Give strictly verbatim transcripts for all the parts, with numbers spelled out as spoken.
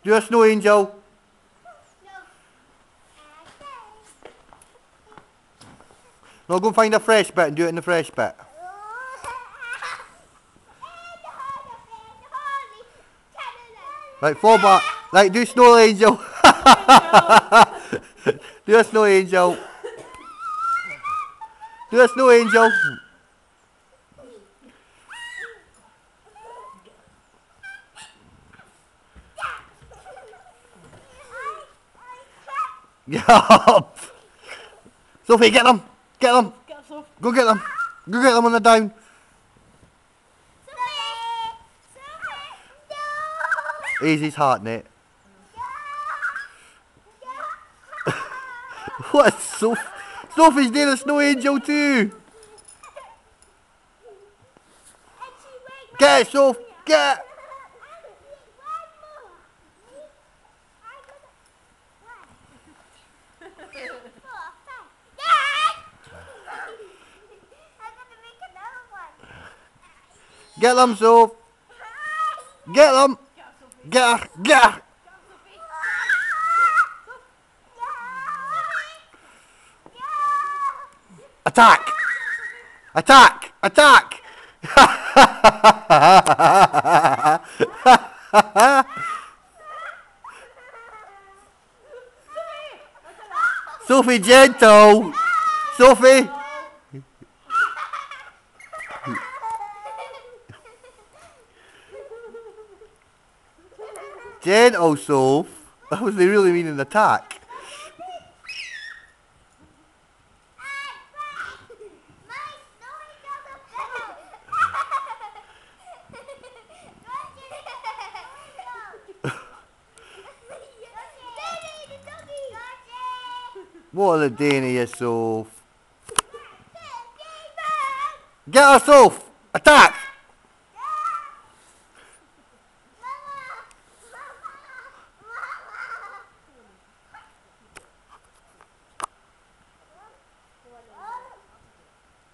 Do a snow angel. No, go and find a fresh bit and do it in the fresh bit. Right, fall back. Right, do snow angel. Do a snow angel. Do a snow angel. Get up. Sophie, get them. Get them. Go get them. Go get them on the down. Easy's heart, Nate. What? Soph Sophie's doing a snow angel too. Get it, Soph. Get it. Get them, Soph. Get them. Get her. Get her. Attack! Attack! Attack! Sophie, gentle! Sophie! Gentle, Soph. That was they really mean an attack. What are they doing here, Soph? Get her, Soph! Attack!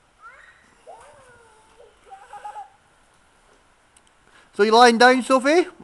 So you lying down, Sophie?